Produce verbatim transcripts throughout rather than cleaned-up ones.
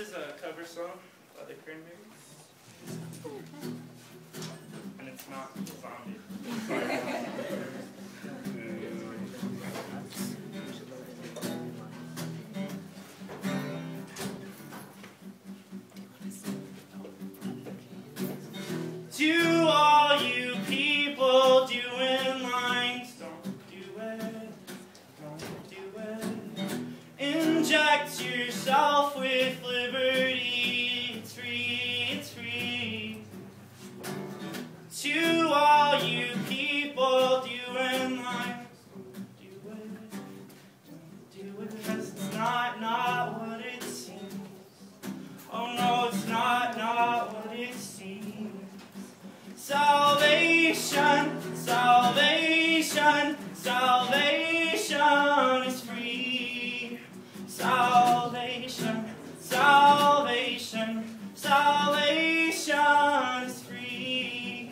is a cover song by the Cranberries. And it's not zombie. To all you people doing lines, don't do it, don't do it. Inject yourself with liberty, it's free, it's free. To all you people doing lines, don't do it, don't do it, cause it's not, not what it seems. Oh no, it's not, not what it seems. Salvation, salvation, salvation is free. Salvation, salvation, salvation is free.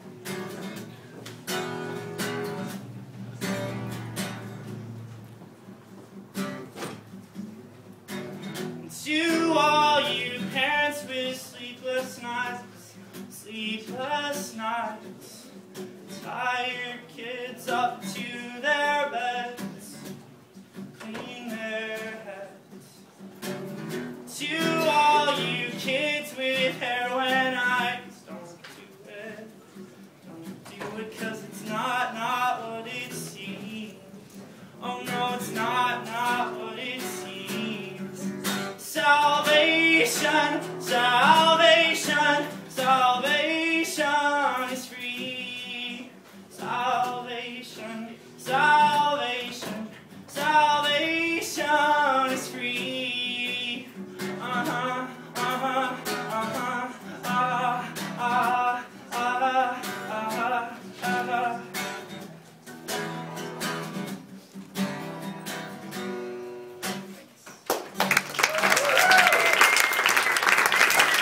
To all you parents with sleepless nights, sleepless nights, tie your kids up to their beds, clean their heads. To all you kids with heroin eyes, don't do it, don't do it, cause it's not, not what it seems. Oh no, it's not, not what it seems. Salvation, salvation, salvation.